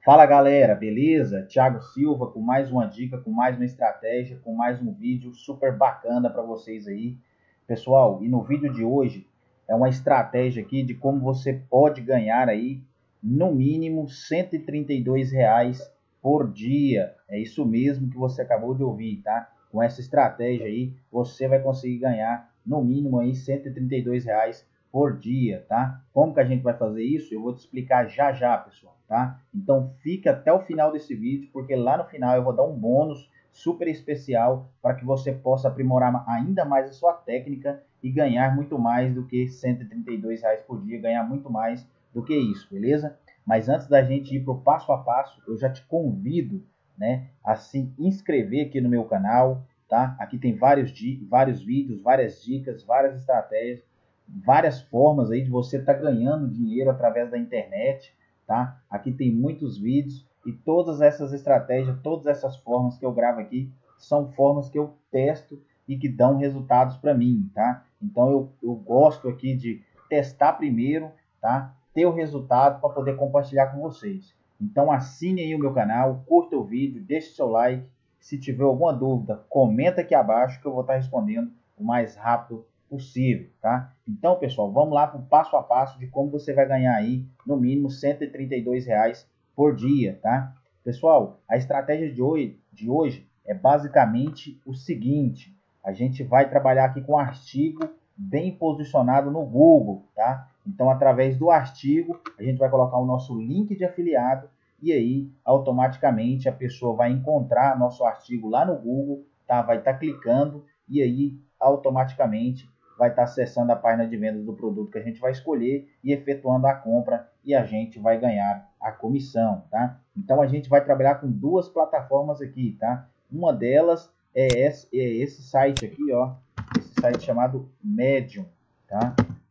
Fala galera, beleza? Thiago Silva com mais uma dica, com mais uma estratégia, com mais um vídeo super bacana para vocês aí. Pessoal, e no vídeo de hoje é uma estratégia aqui de como você pode ganhar aí no mínimo R$ 132 por dia. É isso mesmo que você acabou de ouvir, tá? Com essa estratégia aí, você vai conseguir ganhar no mínimo aí R$ 132 por dia, tá? Como que a gente vai fazer isso? Eu vou te explicar já já, pessoal, tá? Então fica até o final desse vídeo, porque lá no final eu vou dar um bônus super especial para que você possa aprimorar ainda mais a sua técnica e ganhar muito mais do que R$ 132 por dia, ganhar muito mais do que isso, beleza? Mas antes da gente ir para o passo a passo, eu já te convido, né, a se inscrever aqui no meu canal, tá? Aqui tem vários vídeos, várias dicas, várias estratégias, várias formas aí de você estar ganhando dinheiro através da internet, tá? Aqui tem muitos vídeos e todas essas estratégias, todas essas formas que eu gravo aqui são formas que eu testo e que dão resultados para mim, tá? Então eu gosto aqui de testar primeiro, tá? Ter o resultado para poder compartilhar com vocês. Então assine aí o meu canal, curta o vídeo, deixe seu like. Se tiver alguma dúvida, comenta aqui abaixo que eu vou estar respondendo o mais rápido possível, tá? Então, pessoal, vamos lá para o passo a passo de como você vai ganhar aí, no mínimo, R$ 132 por dia, tá? Pessoal, a estratégia de hoje é basicamente o seguinte: a gente vai trabalhar aqui com um artigo bem posicionado no Google, tá? Então, através do artigo, a gente vai colocar o nosso link de afiliado e aí, automaticamente, a pessoa vai encontrar nosso artigo lá no Google, tá? Vai estar clicando e aí, automaticamente, vai estar acessando a página de vendas do produto que a gente vai escolher e efetuando a compra e a gente vai ganhar a comissão, tá? Então a gente vai trabalhar com duas plataformas aqui, tá? Uma delas é esse site aqui, ó, esse site chamado Medium, tá?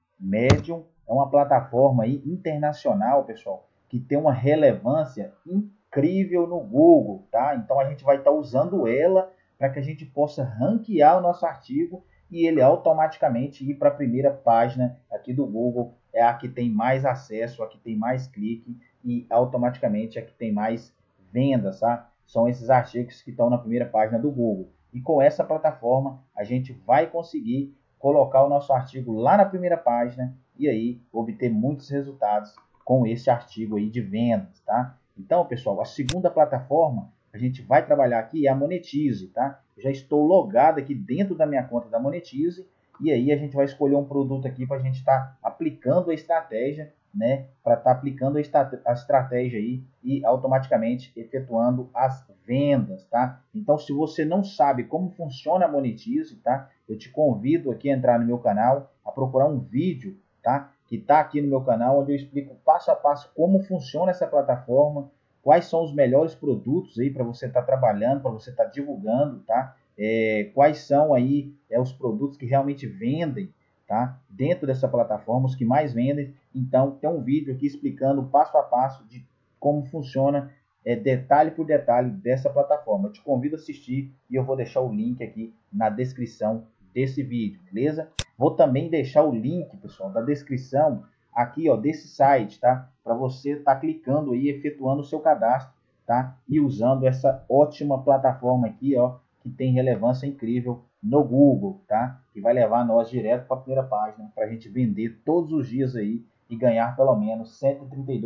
Medium é uma plataforma aí internacional, pessoal, que tem uma relevância incrível no Google, tá? Então a gente vai estar usando ela para que a gente possa ranquear o nosso artigo e ele automaticamente ir para a primeira página aqui do Google, é a que tem mais acesso, a que tem mais clique e automaticamente a que tem mais vendas, tá? São esses artigos que estão na primeira página do Google. E com essa plataforma a gente vai conseguir colocar o nosso artigo lá na primeira página e aí obter muitos resultados com esse artigo aí de vendas, tá? Então, pessoal, a segunda plataforma a gente vai trabalhar aqui é a Monetize, tá? Já estou logado aqui dentro da minha conta da Monetize e aí a gente vai escolher um produto aqui para a gente estar aplicando a estratégia, né? Para estar aplicando a estratégia aí e automaticamente efetuando as vendas, tá? Então, se você não sabe como funciona a Monetize, tá? Eu te convido aqui a entrar no meu canal, a procurar um vídeo, tá? Que está aqui no meu canal, onde eu explico passo a passo como funciona essa plataforma, quais são os melhores produtos aí para você estar trabalhando, para você estar divulgando, tá? Quais são aí os produtos que realmente vendem, tá? Dentro dessa plataforma, os que mais vendem. Então, tem um vídeo aqui explicando passo a passo de como funciona, detalhe por detalhe dessa plataforma. Eu te convido a assistir e eu vou deixar o link aqui na descrição desse vídeo, beleza? Vou também deixar o link, pessoal, da descrição aqui, ó, desse site, tá? Para você estar clicando aí, efetuando o seu cadastro, tá? E usando essa ótima plataforma aqui, ó, que tem relevância incrível no Google, tá? Que vai levar nós direto para a primeira página para a gente vender todos os dias aí e ganhar pelo menos R$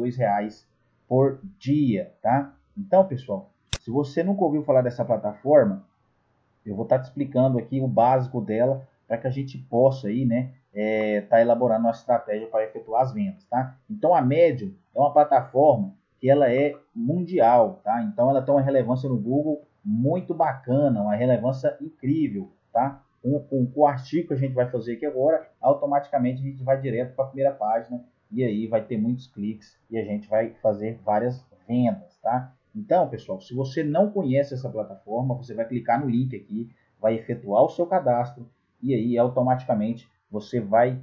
132 por dia, tá? Então, pessoal, se você nunca ouviu falar dessa plataforma, eu vou estar te explicando aqui o básico dela para que a gente possa aí, né, tá elaborando uma estratégia para efetuar as vendas, tá? Então a Medium é uma plataforma que ela é mundial, tá? Então ela tem uma relevância no Google muito bacana, uma relevância incrível, tá? Com o artigo que a gente vai fazer aqui agora, automaticamente a gente vai direto para a primeira página e aí vai ter muitos cliques e a gente vai fazer várias vendas, tá? Então, pessoal, se você não conhece essa plataforma, você vai clicar no link aqui, vai efetuar o seu cadastro e aí automaticamente você vai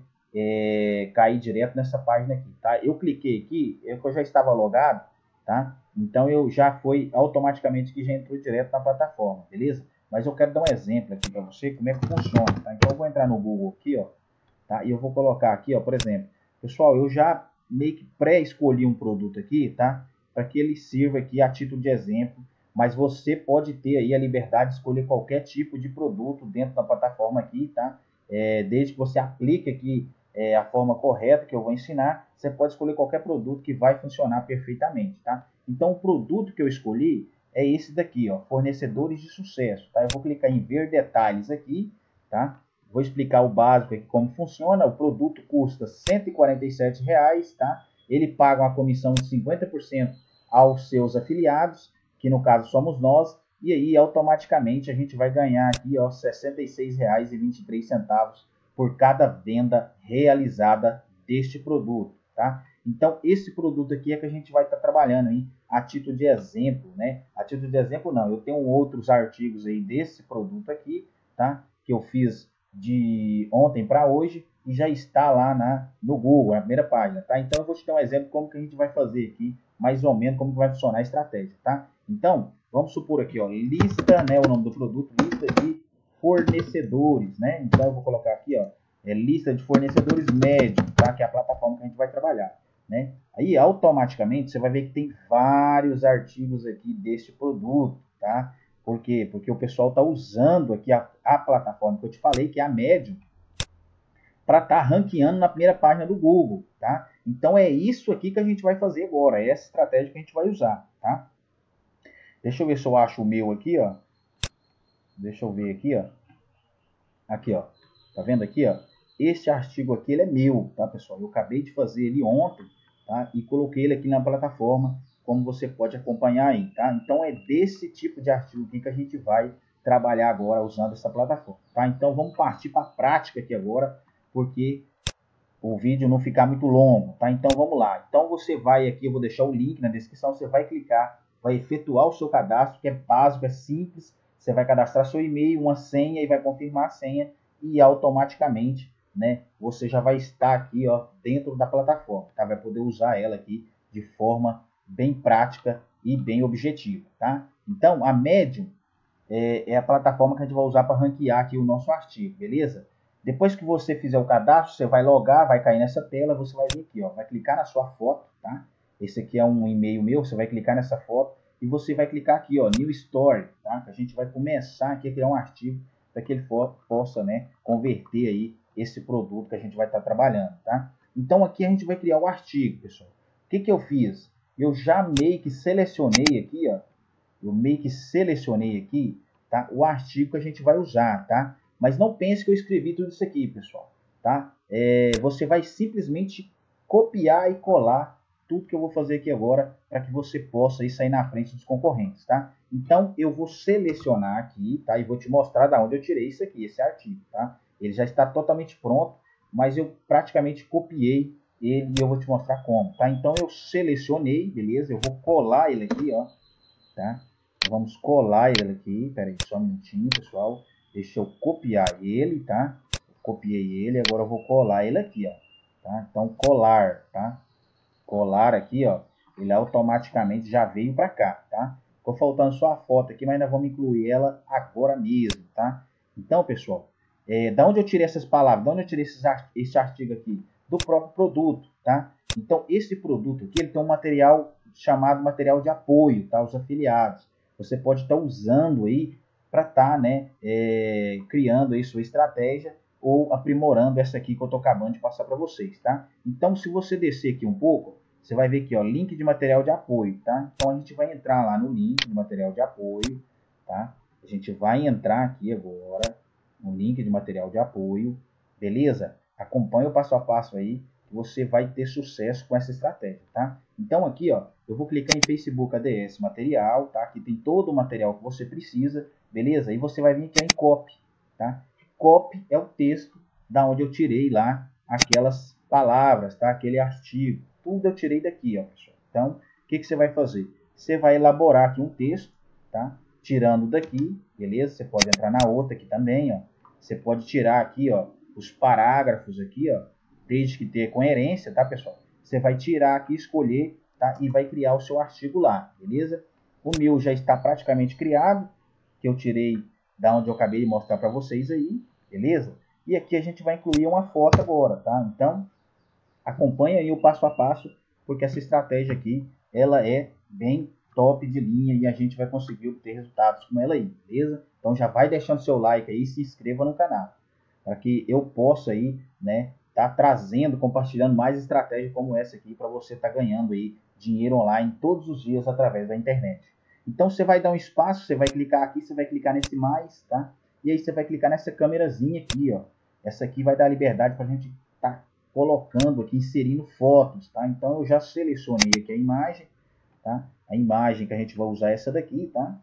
cair direto nessa página aqui, tá? Eu cliquei aqui, eu já estava logado, tá? Então eu já foi automaticamente que já entrou direto na plataforma, beleza? Mas eu quero dar um exemplo aqui para você como é que funciona, tá? Então eu vou entrar no Google aqui, ó, tá? E eu vou colocar aqui, ó, por exemplo, pessoal, eu já meio que pré-escolhi um produto aqui, tá? para que ele sirva aqui a título de exemplo, mas você pode ter aí a liberdade de escolher qualquer tipo de produto dentro da plataforma aqui, tá? Desde que você aplique aqui a forma correta que eu vou ensinar, você pode escolher qualquer produto que vai funcionar perfeitamente, tá? Então, o produto que eu escolhi é esse daqui, ó, fornecedores de sucesso, tá? Eu vou clicar em ver detalhes aqui, tá? Vou explicar o básico aqui, como funciona. O produto custa R$ 147, tá? Ele paga uma comissão de 50% aos seus afiliados, que no caso somos nós, e aí automaticamente a gente vai ganhar aqui, ó, R$ 66,23 por cada venda realizada deste produto, tá? Então, esse produto aqui é que a gente vai estar trabalhando aí a título de exemplo, né? A título de exemplo não, eu tenho outros artigos aí desse produto aqui, tá? Que eu fiz de ontem para hoje e já está lá no Google, na primeira página, tá? Então, eu vou te dar um exemplo como que a gente vai fazer aqui, mais ou menos como que vai funcionar a estratégia, tá? Então, vamos supor aqui, ó, lista, né, o nome do produto, lista de fornecedores, né? Então, eu vou colocar aqui, ó, lista de fornecedores médios, tá? Que é a plataforma que a gente vai trabalhar, né? Aí, automaticamente, você vai ver que tem vários artigos aqui deste produto, tá? Por quê? Porque o pessoal está usando aqui a plataforma que eu te falei, que é a Medium, para estar ranqueando na primeira página do Google, tá? Então, é isso aqui que a gente vai fazer agora, é essa estratégia que a gente vai usar, tá? Deixa eu ver se eu acho o meu aqui, ó. Deixa eu ver aqui, ó. Aqui, ó. Tá vendo aqui, ó? Este artigo aqui, ele é meu, tá, pessoal? Eu acabei de fazer ele ontem, tá? E coloquei ele aqui na plataforma, como você pode acompanhar aí, tá? Então, é desse tipo de artigo aqui que a gente vai trabalhar agora usando essa plataforma, tá? Então, vamos partir para a prática aqui agora, porque o vídeo não ficar muito longo, tá? Então, vamos lá. Então, você vai aqui, eu vou deixar o link na descrição, você vai clicar, vai efetuar o seu cadastro, que é básico, é simples. Você vai cadastrar seu e-mail, uma senha e vai confirmar a senha e automaticamente, né, você já vai estar aqui, ó, dentro da plataforma, tá? Vai poder usar ela aqui de forma bem prática e bem objetiva, tá? Então, a Medium é a plataforma que a gente vai usar para ranquear aqui o nosso artigo, beleza? Depois que você fizer o cadastro, você vai logar, vai cair nessa tela, você vai vir aqui, ó, vai clicar na sua foto, tá? Esse aqui é um e-mail meu, você vai clicar nessa foto e você vai clicar aqui, ó, New Story, tá? A gente vai começar aqui a criar um artigo para que ele possa, né, converter aí esse produto que a gente vai estar trabalhando, tá? Então aqui a gente vai criar o artigo, pessoal. O que eu fiz? Eu já meio que selecionei aqui, ó, tá, o artigo que a gente vai usar, tá? Mas não pense que eu escrevi tudo isso aqui, pessoal, tá? Você vai simplesmente copiar e colar tudo que eu vou fazer aqui agora para que você possa aí sair na frente dos concorrentes, tá? Então, eu vou selecionar aqui, tá? E vou te mostrar da onde eu tirei isso aqui, esse artigo, tá? Ele já está totalmente pronto, mas eu praticamente copiei ele e eu vou te mostrar como, tá? Então, eu selecionei, beleza? Eu vou colar ele aqui, ó, tá? Vamos colar ele aqui, peraí, só um minutinho, pessoal. Deixa eu copiar ele, tá? Copiei ele, agora eu vou colar ele aqui, ó. Tá? Então, colar, tá? Colar aqui, ó, ele automaticamente já veio para cá, tá? Ficou faltando só a foto aqui, mas ainda vamos incluir ela agora mesmo, tá? Então, pessoal, da onde eu tirei essas palavras? Da onde eu tirei esse artigo aqui? Do próprio produto, tá? Então, esse produto aqui, ele tem um material chamado material de apoio, tá? Os afiliados. Você pode estar usando aí para estar, né, criando aí sua estratégia ou aprimorando essa aqui que eu estou acabando de passar para vocês, tá? Então, se você descer aqui um pouco, você vai ver aqui, ó, link de material de apoio, tá? Então, a gente vai entrar lá no link de material de apoio, tá? A gente vai entrar aqui agora no link de material de apoio, beleza? Acompanhe o passo a passo aí, que você vai ter sucesso com essa estratégia, tá? Então, aqui, ó, eu vou clicar em Facebook ADS Material, tá? Aqui tem todo o material que você precisa, beleza? E você vai vir aqui em Copy, tá? Copy é o texto da onde eu tirei lá aquelas palavras, tá? Aquele artigo. Tudo eu tirei daqui, ó, pessoal. Então, o que você vai fazer? Você vai elaborar aqui um texto, tá? Tirando daqui, beleza? Você pode entrar na outra aqui também, ó. Você pode tirar aqui, ó, os parágrafos aqui, ó, desde que tenha coerência, tá, pessoal? Você vai tirar aqui, escolher, tá? E vai criar o seu artigo lá, beleza? O meu já está praticamente criado, que eu tirei da onde eu acabei de mostrar para vocês aí, beleza? E aqui a gente vai incluir uma foto agora, tá? Então, acompanha aí o passo a passo, porque essa estratégia aqui ela é bem top de linha e a gente vai conseguir obter resultados com ela aí, beleza? Então já vai deixando seu like aí e se inscreva no canal, para que eu possa aí, né, tá trazendo, compartilhando mais estratégias como essa aqui para você estar ganhando aí dinheiro online todos os dias através da internet. Então você vai dar um espaço, você vai clicar aqui, você vai clicar nesse mais, tá? E aí você vai clicar nessa câmerazinha aqui, ó. Essa aqui vai dar liberdade para a gente estar colocando aqui, inserindo fotos, tá? Então eu já selecionei aqui a imagem, tá? A imagem que a gente vai usar é essa daqui, tá?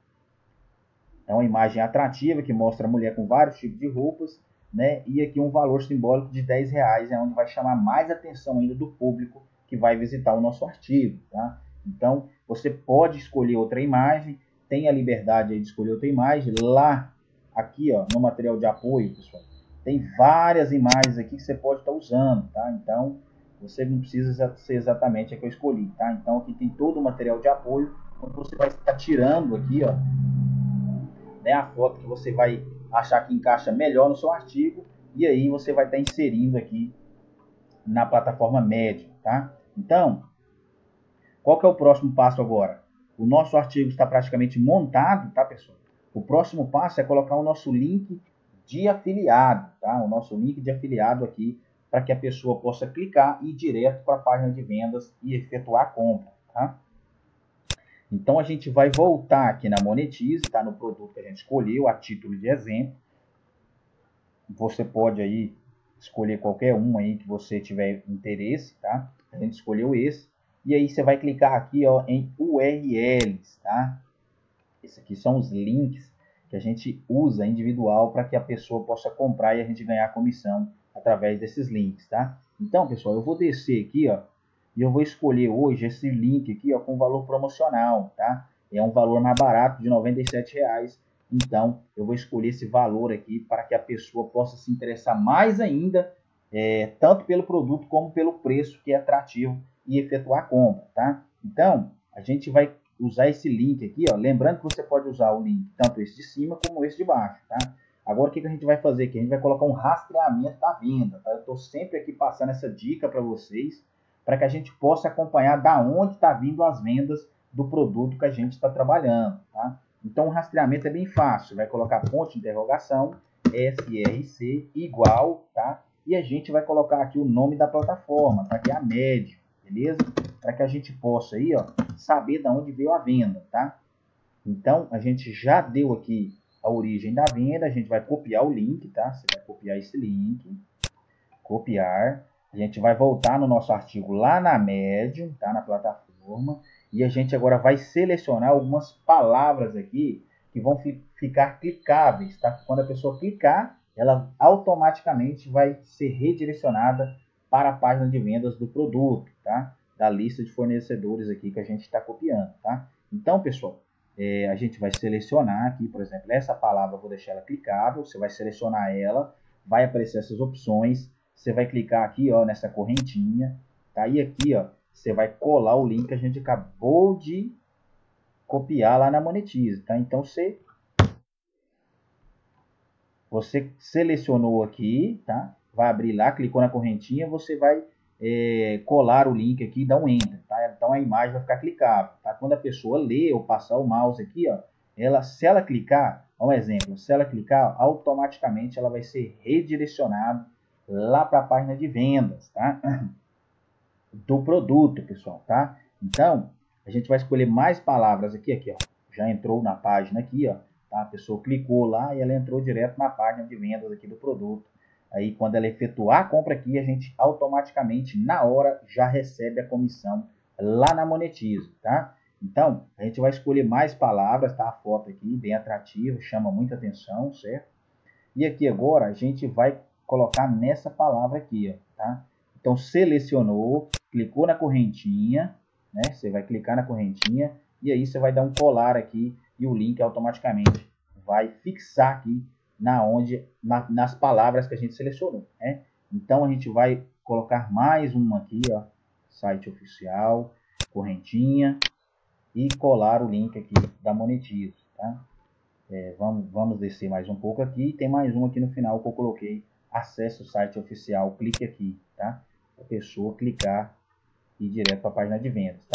É uma imagem atrativa que mostra a mulher com vários tipos de roupas, né? E aqui um valor simbólico de R$10, é onde vai chamar mais atenção ainda do público que vai visitar o nosso artigo, tá? Então, você pode escolher outra imagem, tem a liberdade aí de escolher outra imagem. Lá, aqui, ó, no material de apoio, pessoal, tem várias imagens aqui que você pode estar usando, tá? Então, você não precisa ser exatamente a que eu escolhi, tá? Então, aqui tem todo o material de apoio, onde você vai estar tirando aqui, ó, né, a foto que você vai achar que encaixa melhor no seu artigo, e aí você vai estar inserindo aqui na plataforma Medium, tá? Então, qual que é o próximo passo agora? O nosso artigo está praticamente montado, tá, pessoal? O próximo passo é colocar o nosso link de afiliado, tá? O nosso link de afiliado aqui, para que a pessoa possa clicar e ir direto para a página de vendas e efetuar a compra, tá? Então a gente vai voltar aqui na Monetize, tá? No produto que a gente escolheu, a título de exemplo. Você pode aí escolher qualquer um aí que você tiver interesse, tá? A gente escolheu esse. E aí você vai clicar aqui, ó, em URLs, tá? Esses aqui são os links que a gente usa individual para que a pessoa possa comprar e a gente ganhar comissão através desses links, tá? Então, pessoal, eu vou descer aqui, ó, e eu vou escolher hoje esse link aqui, ó, com valor promocional, tá? É um valor mais barato de R$97. Então, eu vou escolher esse valor aqui para que a pessoa possa se interessar mais ainda, tanto pelo produto como pelo preço que é atrativo e efetuar a compra, tá? Então, a gente vai usar esse link aqui, ó. Lembrando que você pode usar o link tanto esse de cima como esse de baixo, tá? Agora, o que a gente vai fazer aqui? A gente vai colocar um rastreamento da venda, tá? Eu estou sempre aqui passando essa dica para vocês, para que a gente possa acompanhar da onde está vindo as vendas do produto que a gente está trabalhando, tá? Então, o rastreamento é bem fácil. Vai colocar ponto de interrogação, SRC, igual, tá? E a gente vai colocar aqui o nome da plataforma, tá? Que é a Medium, beleza? Para que a gente possa aí, ó, saber de onde veio a venda, tá? Então, a gente já deu aqui a origem da venda, a gente vai copiar o link, tá? Você vai copiar esse link, copiar, a gente vai voltar no nosso artigo lá na Medium, tá? Na plataforma, e a gente agora vai selecionar algumas palavras aqui que vão ficar clicáveis, tá? Quando a pessoa clicar, ela automaticamente vai ser redirecionada para a página de vendas do produto, tá? Da lista de fornecedores aqui que a gente está copiando, tá? Então, pessoal, a gente vai selecionar aqui, por exemplo, essa palavra, eu vou deixar ela clicável, você vai selecionar ela, vai aparecer essas opções, você vai clicar aqui, ó, nessa correntinha, tá? E aqui, ó, você vai colar o link que a gente acabou de copiar lá na Monetize, tá? Então, você selecionou aqui, tá? Vai abrir lá, clicou na correntinha, você vai colar o link aqui e dar um Enter, tá? Então a imagem vai ficar clicável, tá? Quando a pessoa lê ou passar o mouse aqui, ó, se ela clicar, um exemplo, se ela clicar, automaticamente ela vai ser redirecionada lá para a página de vendas, tá? Do produto, pessoal, tá? Então, a gente vai escolher mais palavras aqui, ó. Já entrou na página aqui, ó. Tá? A pessoa clicou lá e ela entrou direto na página de vendas aqui do produto. Aí, quando ela efetuar a compra aqui, a gente automaticamente, na hora, já recebe a comissão lá na Monetize, tá? Então, a gente vai escolher mais palavras, tá? A foto aqui, bem atrativa, chama muita atenção, certo? E aqui agora, a gente vai colocar nessa palavra aqui, ó, tá? Então, selecionou, clicou na correntinha, né? Você vai clicar na correntinha e aí você vai dar um colar aqui e o link automaticamente vai fixar aqui nas palavras que a gente selecionou, né? Então, a gente vai colocar mais uma aqui, ó, site oficial, correntinha e colar o link aqui da Monetize, tá? Vamos descer mais um pouco aqui. Tem mais um aqui no final que eu coloquei. Acesse o site oficial, clique aqui, tá? A pessoa clicar e ir direto para a página de vendas, tá?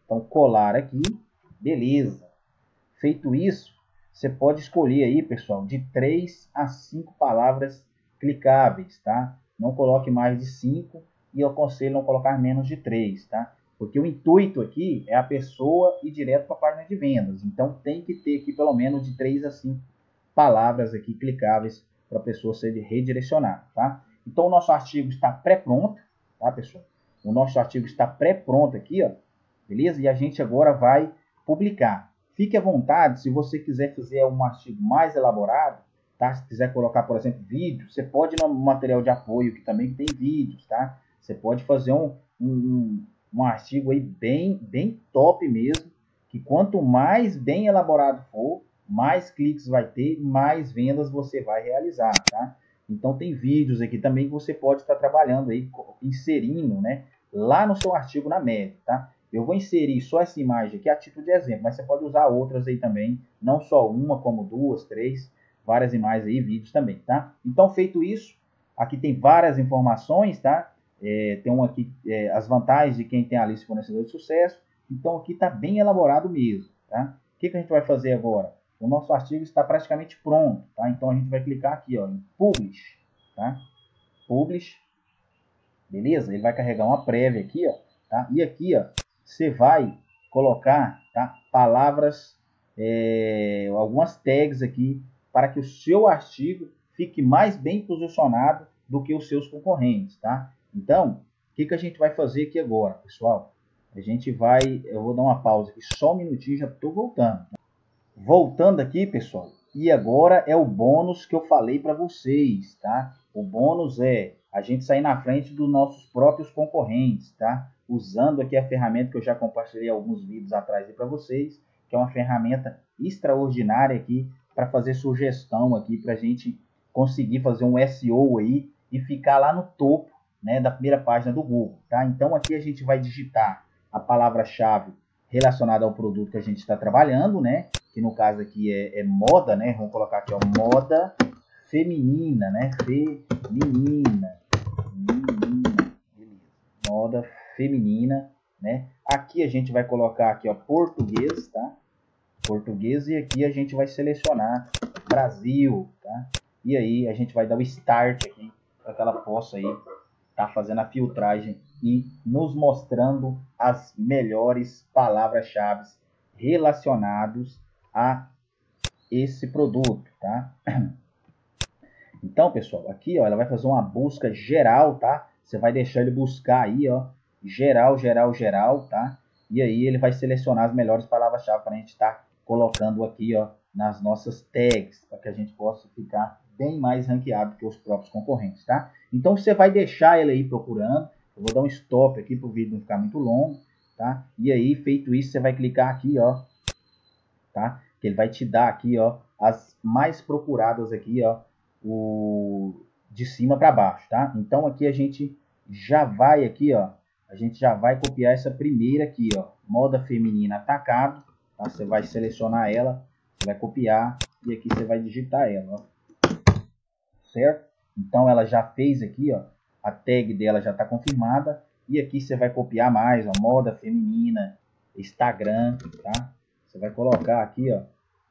Então, colar aqui, beleza. Feito isso, você pode escolher aí, pessoal, de 3 a 5 palavras clicáveis, tá? Não coloque mais de 5 e eu aconselho não colocar menos de 3, tá? Porque o intuito aqui é a pessoa ir direto para a página de vendas. Então, tem que ter aqui pelo menos de 3 a 5 palavras aqui clicáveis para a pessoa ser redirecionada, tá? Então, o nosso artigo está pré-pronto, tá, pessoal? O nosso artigo está pré-pronto aqui, ó, beleza? E a gente agora vai publicar. Fique à vontade, se você quiser fazer um artigo mais elaborado, tá? Se quiser colocar, por exemplo, vídeo, você pode no material de apoio, que também tem vídeos, tá? Você pode fazer um artigo aí bem top mesmo, que quanto mais bem elaborado for, mais cliques vai ter, mais vendas você vai realizar, tá? Então tem vídeos aqui também que você pode estar trabalhando aí, inserindo, né, lá no seu artigo na média, tá? Eu vou inserir só essa imagem aqui a título de exemplo, mas você pode usar outras aí também, não só uma, como 2, 3, várias imagens aí, vídeos também, tá? Então, feito isso, aqui tem várias informações, tá? Tem um aqui, as vantagens de quem tem a lista de fornecedores de sucesso. Então, aqui está bem elaborado mesmo, tá? O que a gente vai fazer agora? O nosso artigo está praticamente pronto, tá? Então, a gente vai clicar aqui, ó, em Publish, tá? Publish, beleza? Ele vai carregar uma prévia aqui, ó, tá? E aqui, ó, você vai colocar, tá, palavras, algumas tags aqui, para que o seu artigo fique mais bem posicionado do que os seus concorrentes, tá? Então, o que a gente vai fazer aqui agora, pessoal? A gente vai, eu vou dar uma pausa aqui, só um minutinho, já estou voltando. Voltando aqui, pessoal, e agora é o bônus que eu falei para vocês, tá? O bônus é a gente sair na frente dos nossos próprios concorrentes, tá? Usando aqui a ferramenta que eu já compartilhei alguns vídeos atrás para vocês, que é uma ferramenta extraordinária aqui para fazer sugestão aqui para a gente conseguir fazer um SEO aí e ficar lá no topo, né, da primeira página do Google, tá? Então aqui a gente vai digitar a palavra-chave relacionada ao produto que a gente está trabalhando, né? Que no caso aqui é moda, né? Vamos colocar aqui, ó, moda feminina, né? Feminina, beleza. Moda feminina, né? Aqui a gente vai colocar aqui, ó, português, tá? Português, e aqui a gente vai selecionar Brasil, tá? E aí a gente vai dar o start aqui para que ela possa aí tá fazendo a filtragem e nos mostrando as melhores palavras-chave relacionados a esse produto, tá? Então, pessoal, aqui, ó, ela vai fazer uma busca geral, tá? Você vai deixar ele buscar aí, ó, geral, tá? E aí ele vai selecionar as melhores palavras-chave para a gente estar colocando aqui, ó, nas nossas tags, para que a gente possa ficar bem mais ranqueado que os próprios concorrentes, tá? Então você vai deixar ele aí procurando. Eu vou dar um stop aqui para o vídeo não ficar muito longo, tá? E aí, feito isso, você vai clicar aqui, ó, tá? Que ele vai te dar aqui, ó, as mais procuradas aqui, ó, de cima para baixo, tá? Então aqui a gente já vai aqui, ó, a gente já vai copiar essa primeira aqui, ó, moda feminina atacado, tá? Você vai selecionar ela, você vai copiar e aqui você vai digitar ela, ó. Certo? Então ela já fez aqui, ó, a tag dela já está confirmada. E aqui você vai copiar mais, ó, moda feminina, Instagram, tá? Você vai colocar aqui, ó,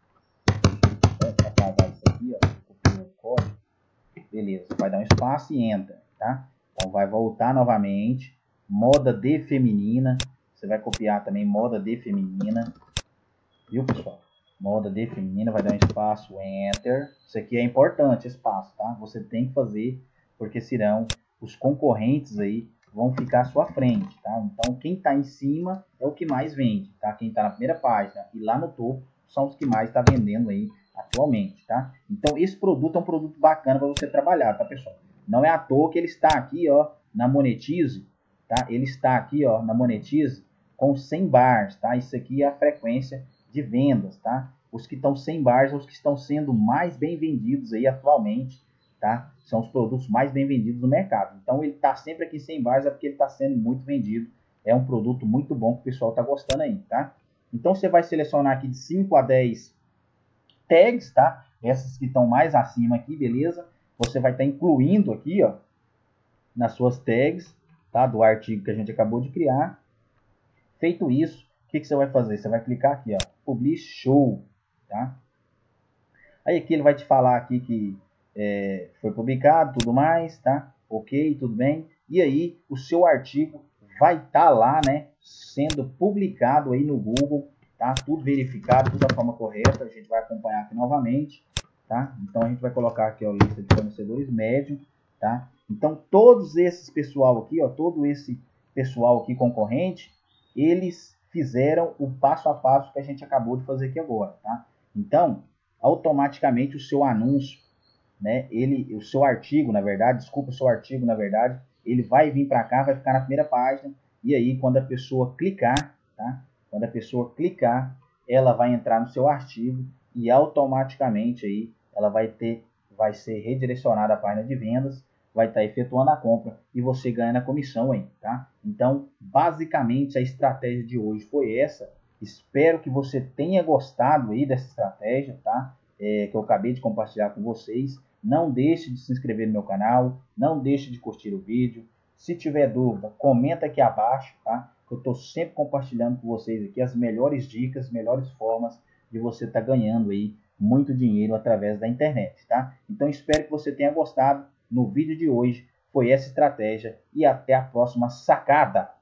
apagar isso aqui, ó, copiar o código. Beleza, vai dar um espaço e entra, tá? Então vai voltar novamente, moda de feminina. Você vai copiar também moda de feminina, viu, pessoal? Moda de feminina, vai dar um espaço, enter. Isso aqui é importante, espaço, tá? Você tem que fazer, porque senão os concorrentes aí vão ficar à sua frente, tá? Então, quem tá em cima é o que mais vende, tá? Quem tá na primeira página e lá no topo são os que mais tá vendendo aí atualmente, tá? Então, esse produto é um produto bacana para você trabalhar, tá, pessoal? Não é à toa que ele está aqui, ó, na Monetize, tá? Ele está aqui, ó, na Monetize com 100 bars, tá? Isso aqui é a frequência de vendas, tá? Os que estão sem bars, os que estão sendo mais bem vendidos aí atualmente, tá? São os produtos mais bem vendidos no mercado. Então ele está sempre aqui sem bars, é porque ele está sendo muito vendido. É um produto muito bom que o pessoal está gostando aí, tá? Então você vai selecionar aqui de 5 a 10 tags, tá? Essas que estão mais acima aqui, beleza? Você vai estar incluindo aqui, ó, nas suas tags, tá? Do artigo que a gente acabou de criar. Feito isso, o que você vai fazer? Você vai clicar aqui, ó, Publish Show, tá? Aí aqui ele vai te falar aqui que foi publicado, tudo mais, tá? Ok, tudo bem. E aí o seu artigo vai estar lá, né, sendo publicado aí no Google, tá? Tudo verificado, tudo da forma correta. A gente vai acompanhar aqui novamente, tá? Então a gente vai colocar aqui a lista de fornecedores médio, tá? Então todos esses pessoal aqui, ó, todo esse pessoal aqui concorrente, eles fizeram o passo a passo que a gente acabou de fazer aqui agora, tá? Então automaticamente o seu anúncio, né, o seu artigo, na verdade, ele vai vir para cá, vai ficar na primeira página, e aí quando a pessoa clicar, tá? Quando a pessoa clicar, ela vai entrar no seu artigo e automaticamente aí ela vai ser redirecionada à página de vendas, vai estar efetuando a compra e você ganha na comissão aí, tá? Então, basicamente a estratégia de hoje foi essa. Espero que você tenha gostado aí dessa estratégia, tá? Que eu acabei de compartilhar com vocês. Não deixe de se inscrever no meu canal, não deixe de curtir o vídeo. Se tiver dúvida, comenta aqui abaixo, tá? Eu estou sempre compartilhando com vocês aqui as melhores dicas, melhores formas de você estar ganhando aí muito dinheiro através da internet, tá? Então espero que você tenha gostado. No vídeo de hoje foi essa estratégia e até a próxima sacada.